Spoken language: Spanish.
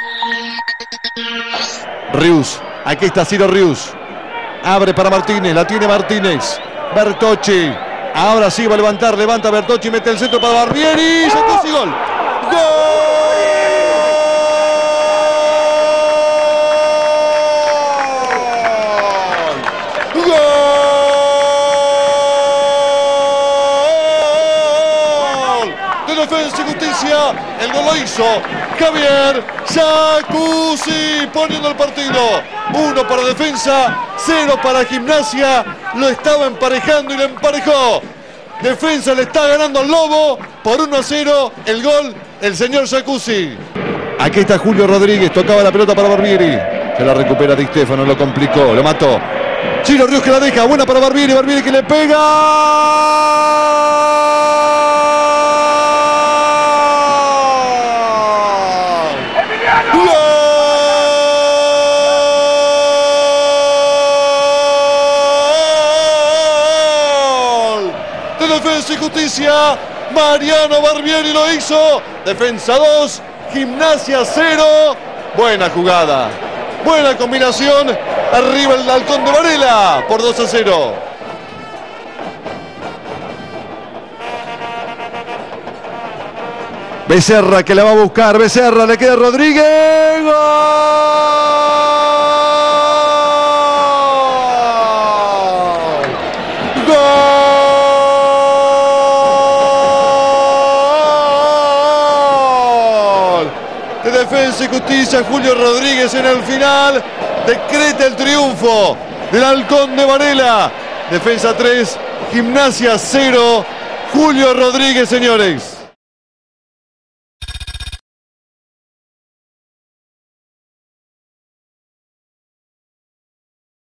Rius, aquí está Ciro Rius. Abre para Martínez, la tiene Martínez. Bertocci, ahora sí va a levantar, levanta Bertocci, mete el centro para Barbieri. Sacó y gol. ¡Gol! Defensa y Justicia, el gol lo hizo Javier Saccusi, poniendo el partido 1 para Defensa, 0 para Gimnasia. Lo estaba emparejando y lo emparejó. Defensa le está ganando al Lobo por 1-0. El gol, el señor Saccusi. Aquí está Julio Rodríguez, tocaba la pelota para Barbieri. Se la recupera Di Stefano, lo complicó, lo mató. Ciro Rius que la deja, buena para Barbieri, Barbieri que le pega. Defensa y Justicia, Mariano Barbieri lo hizo. Defensa 2, Gimnasia 0. Buena jugada, buena combinación. Arriba el Halcón de Varela por 2-0. Becerra que la va a buscar. Becerra, le queda Rodríguez. ¡Gol! De Defensa y Justicia, Julio Rodríguez en el final decreta el triunfo del Halcón de Varela. Defensa 3, Gimnasia 0. Julio Rodríguez, señores.